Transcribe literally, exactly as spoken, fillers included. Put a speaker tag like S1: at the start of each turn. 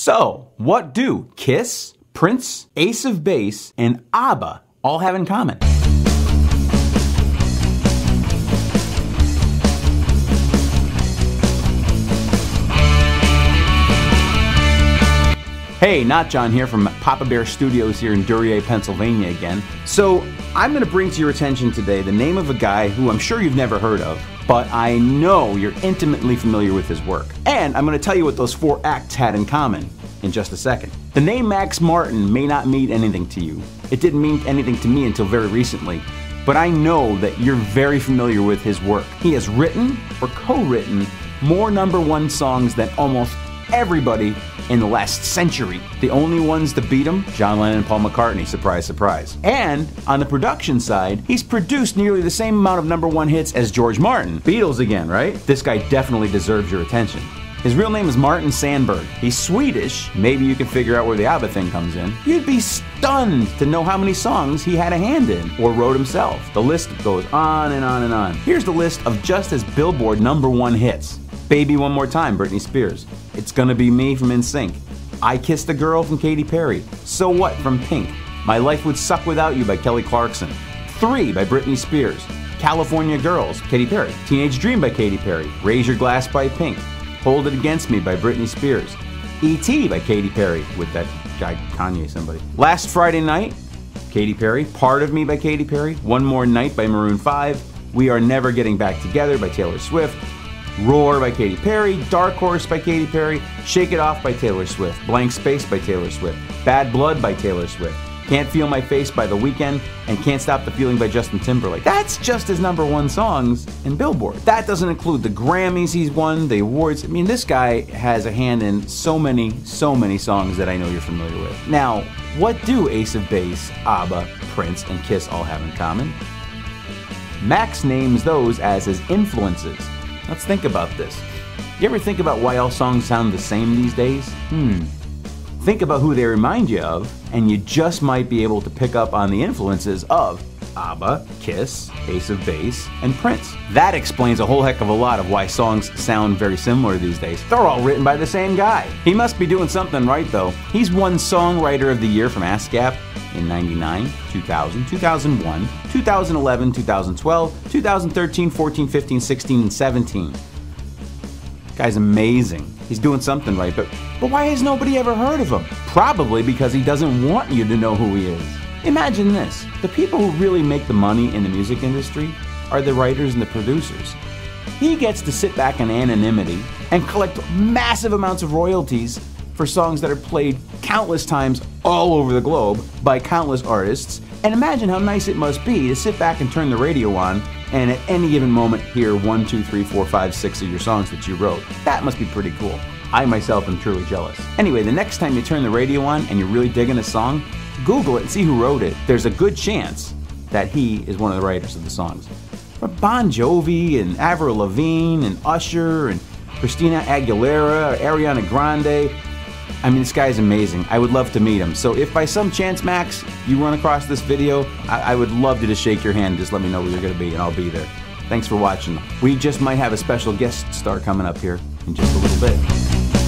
S1: So, what do Kiss, Prince, Ace of Base, and ABBA all have in common? Hey, Not John here from Papa Bear Studios here in Duryea, Pennsylvania again. So, I'm going to bring to your attention today the name of a guy who I'm sure you've never heard of, but I know you're intimately familiar with his work. And I'm going to tell you what those four acts had in common in just a second. The name Max Martin may not mean anything to you. It didn't mean anything to me until very recently, but I know that you're very familiar with his work. He has written or co-written more number one songs than almost everybody in the last century. The only ones to beat him, John Lennon and Paul McCartney, surprise, surprise. And on the production side, he's produced nearly the same amount of number one hits as George Martin. Beatles again, right? This guy definitely deserves your attention. His real name is Martin Sandberg. He's Swedish. Maybe you can figure out where the ABBA thing comes in. You'd be stunned to know how many songs he had a hand in or wrote himself. The list goes on and on and on. Here's the list of just his Billboard number one hits. Baby One More Time, Britney Spears. It's Gonna Be Me from N Sync. I Kissed a Girl from Katy Perry. So What from Pink. My Life Would Suck Without You by Kelly Clarkson. Three by Britney Spears. California Girls, Katy Perry. Teenage Dream by Katy Perry. Raise Your Glass by Pink. Hold It Against Me by Britney Spears. E T by Katy Perry with that guy Kanye somebody. Last Friday Night, Katy Perry. Part of Me by Katy Perry. One More Night by Maroon five. We Are Never Getting Back Together by Taylor Swift. Roar by Katy Perry, Dark Horse by Katy Perry, Shake It Off by Taylor Swift, Blank Space by Taylor Swift, Bad Blood by Taylor Swift, Can't Feel My Face by The Weeknd, and Can't Stop the Feeling by Justin Timberlake. That's just his number one songs in Billboard. That doesn't include the Grammys he's won, the awards. I mean, this guy has a hand in so many, so many songs that I know you're familiar with. Now, what do Ace of Base, ABBA, Prince, and Kiss all have in common? Max names those as his influences. Let's think about this. You ever think about why all songs sound the same these days? Hmm. Think about who they remind you of, and you just might be able to pick up on the influences of ABBA, Kiss, Ace of Base, and Prince. That explains a whole heck of a lot of why songs sound very similar these days. They're all written by the same guy. He must be doing something right though. He's won Songwriter of the Year from ASCAP in ninety-nine, two thousand, two thousand one, two thousand eleven, two thousand twelve, two thousand thirteen, fourteen, fifteen, sixteen, and seventeen. Guy's amazing. He's doing something right, but, but why has nobody ever heard of him? Probably because he doesn't want you to know who he is. Imagine this. The people who really make the money in the music industry are the writers and the producers. He gets to sit back in anonymity and collect massive amounts of royalties for songs that are played countless times all over the globe by countless artists. And imagine how nice it must be to sit back and turn the radio on and at any given moment hear one, two, three, four, five, six of your songs that you wrote. That must be pretty cool. I myself am truly jealous. Anyway, the next time you turn the radio on and you're really digging a song, Google it and see who wrote it. There's a good chance that he is one of the writers of the songs. But Bon Jovi and Avril Lavigne and Usher and Christina Aguilera, Ariana Grande, I mean, this guy is amazing. I would love to meet him. So if by some chance, Max, you run across this video, I, I would love to just shake your hand and just let me know where you're going to be, and I'll be there. Thanks for watching. We just might have a special guest star coming up here in just a little bit.